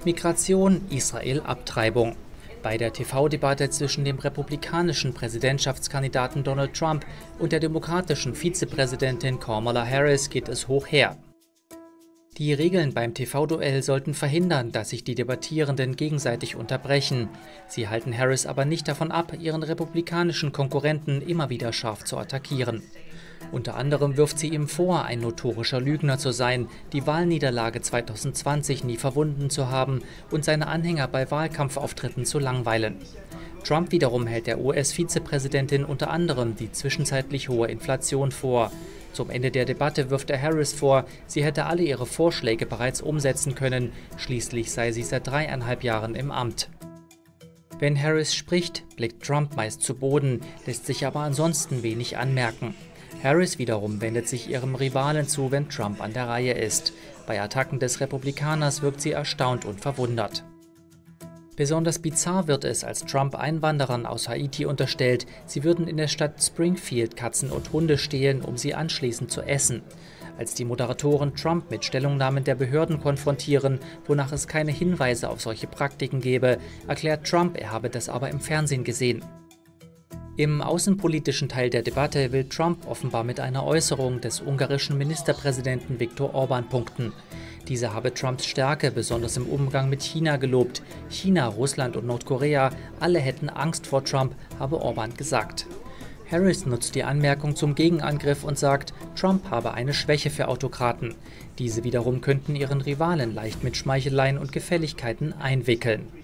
Migration, Israel, Abtreibung. Bei der TV-Debatte zwischen dem republikanischen Präsidentschaftskandidaten Donald Trump und der demokratischen Vizepräsidentin Kamala Harris geht es hoch her. Die Regeln beim TV-Duell sollten verhindern, dass sich die Debattierenden gegenseitig unterbrechen. Sie halten Harris aber nicht davon ab, ihren republikanischen Konkurrenten immer wieder scharf zu attackieren. Unter anderem wirft sie ihm vor, ein notorischer Lügner zu sein, die Wahlniederlage 2020 nie verwunden zu haben und seine Anhänger bei Wahlkampfauftritten zu langweilen. Trump wiederum hält der US-Vizepräsidentin unter anderem die zwischenzeitlich hohe Inflation vor. Zum Ende der Debatte wirft er Harris vor, sie hätte alle ihre Vorschläge bereits umsetzen können, schließlich sei sie seit 3,5 Jahren im Amt. Wenn Harris spricht, blickt Trump meist zu Boden, lässt sich aber ansonsten wenig anmerken. Harris wiederum wendet sich ihrem Rivalen zu, wenn Trump an der Reihe ist. Bei Attacken des Republikaners wirkt sie erstaunt und verwundert. Besonders bizarr wird es, als Trump Einwanderern aus Haiti unterstellt, sie würden in der Stadt Springfield Katzen und Hunde stehlen, um sie anschließend zu essen. Als die Moderatoren Trump mit Stellungnahmen der Behörden konfrontieren, wonach es keine Hinweise auf solche Praktiken gebe, erklärt Trump, er habe das aber im Fernsehen gesehen. Im außenpolitischen Teil der Debatte will Trump offenbar mit einer Äußerung des ungarischen Ministerpräsidenten Viktor Orbán punkten. Dieser habe Trumps Stärke besonders im Umgang mit China gelobt. China, Russland und Nordkorea, alle hätten Angst vor Trump, habe Orbán gesagt. Harris nutzt die Anmerkung zum Gegenangriff und sagt, Trump habe eine Schwäche für Autokraten. Diese wiederum könnten ihren Rivalen leicht mit Schmeicheleien und Gefälligkeiten einwickeln.